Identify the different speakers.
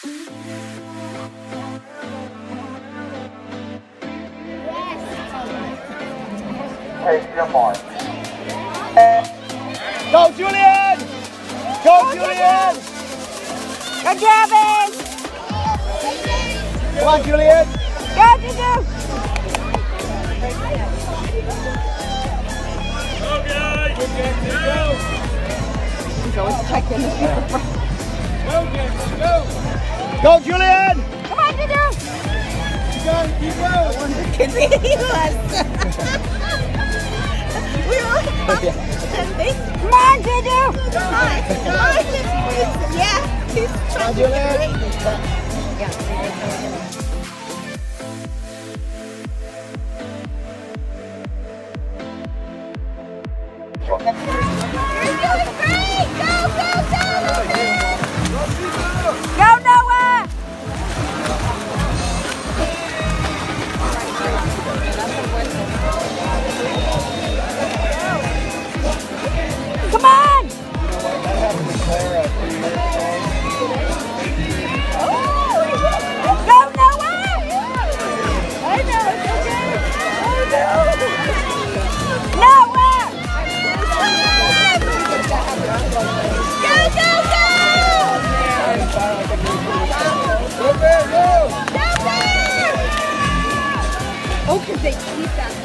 Speaker 1: Take your mark.
Speaker 2: Go, Julian! Go, Julian!
Speaker 3: Good job, Ben!
Speaker 2: Come on, Julian!
Speaker 3: Go, Juju!
Speaker 4: Go, guys!
Speaker 3: He's always checking the people.
Speaker 4: Go, James, go!
Speaker 2: Go, Julian!
Speaker 3: Come on, Juju!
Speaker 4: Keep going, keep going!
Speaker 3: Because he was. We were Come on, Juju! Come on! Yeah, he's trying to get You're doing great! Go, go, go! Go, Noah! Come on! Go, Noah! I know, it's okay. Oh, no. Noah! Go, go, go!
Speaker 4: Go, Bear, go!
Speaker 3: Go, Bear! Oh, because they keep that.